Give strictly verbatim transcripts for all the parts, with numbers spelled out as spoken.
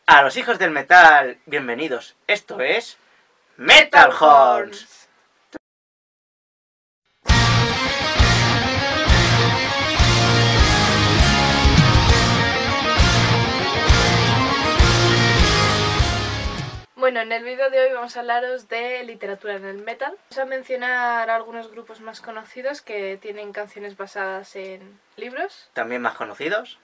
A los hijos del metal, bienvenidos. Esto es Metal Horns. Bueno, en el vídeo de hoy vamos a hablaros de literatura en el metal. Vamos a mencionar algunos grupos más conocidos que tienen canciones basadas en libros. También más conocidos.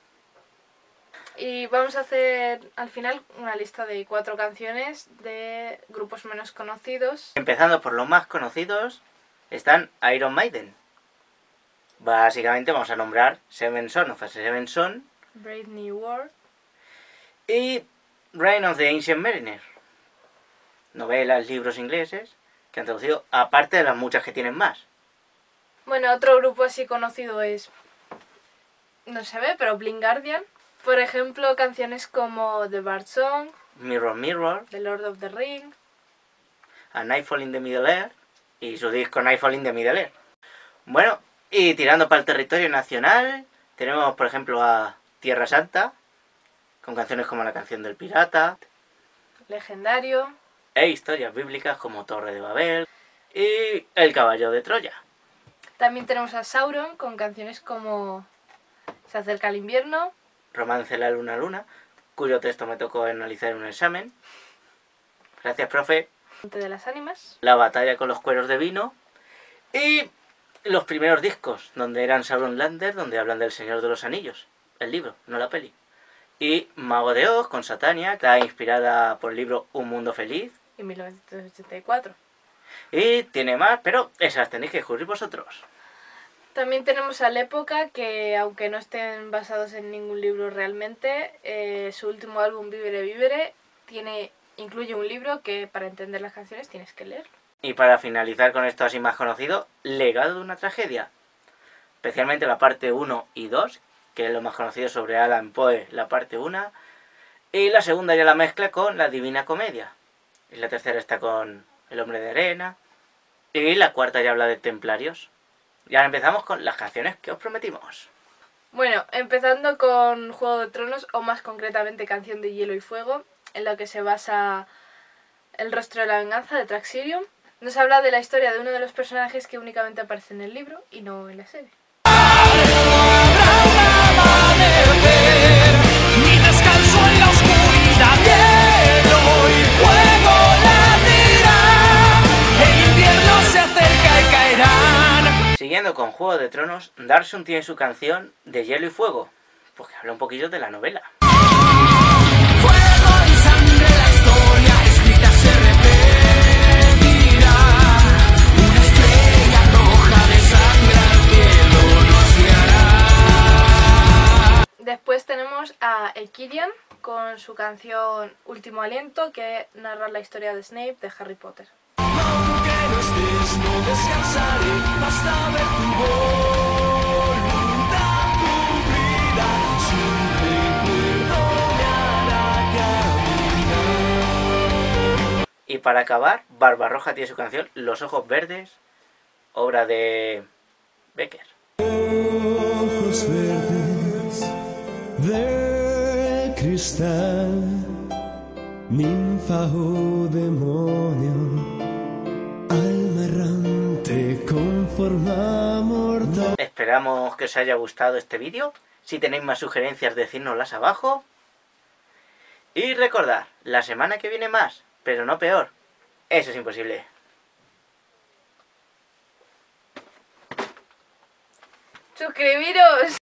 Y vamos a hacer al final una lista de cuatro canciones de grupos menos conocidos. Empezando por los más conocidos, están Iron Maiden. Básicamente vamos a nombrar Seven Son of a Seven Son Brave New World y Reign of the Ancient Mariner. Novelas, libros ingleses que han traducido, aparte de las muchas que tienen más. Bueno, otro grupo así conocido es, no se ve, pero Blind Guardian. Por ejemplo, canciones como The Bard Song, Mirror Mirror, The Lord of the Rings, A Nightfall in the Middle Earth y su disco Nightfall in the Middle Earth. Bueno, y tirando para el territorio nacional, tenemos por ejemplo a Tierra Santa, con canciones como La Canción del Pirata, Legendario, e historias bíblicas como Torre de Babel y El Caballo de Troya. También tenemos a Sauron con canciones como Se acerca el invierno, Romance la luna luna, cuyo texto me tocó analizar en un examen. Gracias, profe. Monte de las Ánimas, La batalla con los cueros de vino y los primeros discos, donde eran Sauron Lander, donde hablan del Señor de los Anillos, el libro, no la peli. Y Mago de Oz con Satania, que está inspirada por el libro Un Mundo Feliz. en mil novecientos ochenta y cuatro. Y tiene más, pero esas tenéis que descubrir vosotros. También tenemos a La Época, que aunque no estén basados en ningún libro realmente, eh, su último álbum, Vivere Vivere, tiene, incluye un libro que para entender las canciones tienes que leerlo. Y para finalizar con esto así más conocido, Legado de una tragedia. Especialmente la parte uno y dos, que es lo más conocido sobre Alan Poe, la parte uno. Y la segunda ya la mezcla con la Divina Comedia. Y la tercera está con El Hombre de Arena. Y la cuarta ya habla de Templarios. Y ahora empezamos con las canciones que os prometimos. Bueno, empezando con Juego de Tronos, o más concretamente Canción de Hielo y Fuego, en la que se basa El Rostro de la Venganza de Traxirium. Nos habla de la historia de uno de los personajes que únicamente aparece en el libro y no en la serie. Siguiendo con Juego de Tronos, Darsum tiene su canción de Hielo y Fuego, porque habla un poquillo de la novela. Fuego y sangre, la historia escrita se repetirá. Una estrella roja desangra el cielo nos guiará. Después tenemos a Equirian con su canción Último Aliento, que narra la historia de Snape de Harry Potter. Aunque no estés, no descansaré hasta ver tu voluntad cumplida. Si un recuerdo me hará caminar. Y para acabar, Barbarroja tiene su canción Los Ojos Verdes, obra de Becker. Ojos verdes de cristal, ninfa o demonio, alma errante con forma mortal. Esperamos que os haya gustado este vídeo. Si tenéis más sugerencias, decírnoslas abajo. Y recordad, la semana que viene más, pero no peor. Eso es imposible. ¡Suscribiros!